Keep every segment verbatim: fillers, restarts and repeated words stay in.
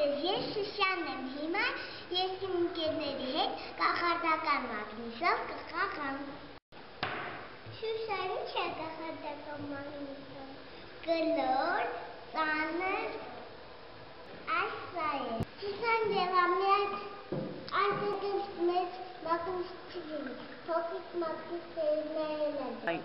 Ես Շուշանն եմ հիմա, ես իմ ընկերների հետ կախարդական մագնիսով կխաղամ։ Շուշան, ինչ է կախարդական մագնիսով։ Կլոր, ծանր, ասա է։ Շուշան և ամենայն այնտեղից մեծ մագնիս չգին, փոքրիկ մագնիսներն են։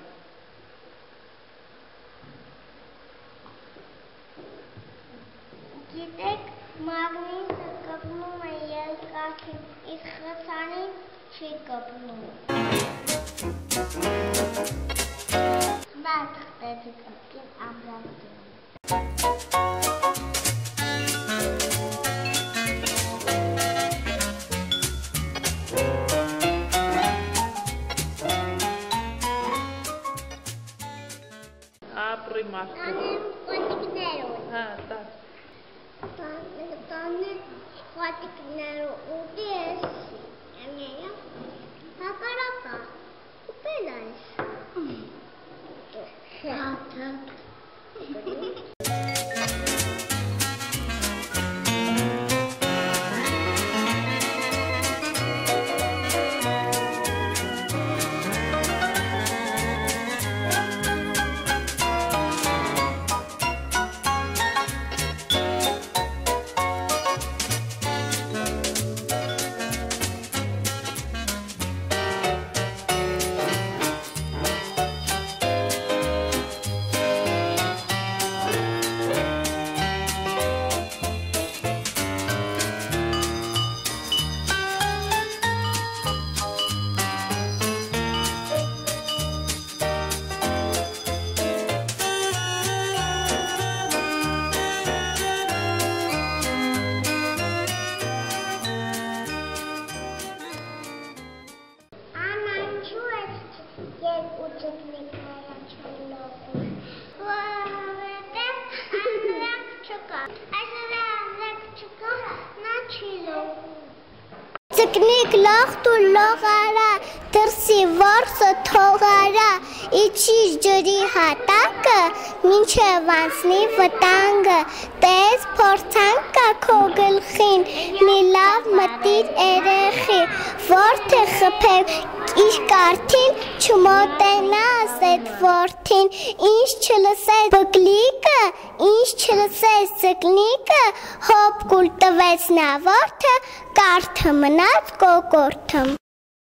Գիտեք, մագնիսը կպնում է երկաթին, իսկ խցանին չի կպնում։ Բա թղթեցի կպկին ամրատին։ Ապրի մարդու։ Անեմ կոտիկներով։ Հա, տա։ Տանը կոտիկներով ուտի ես։ Ամենյա։ Հակարակա։ Ուպել այս։ Հատը։ Ծկնիկ լախտ ու լողարա, դրսի որսը թողարա, իջիշ ջրի հատակը, մինչև անցնի վտանգը, տես փորձանք կա քո գլխին, մի լավ մտիր երեխի, որդը խփեմ իր կարթին, չմոտենաս էդ որդին, ինչ չլսես բգլիկը, ինչ չլսես ծկնիկը, հոպ կուլ տվեց նա որդը, կարթը մնաց կոկորդը։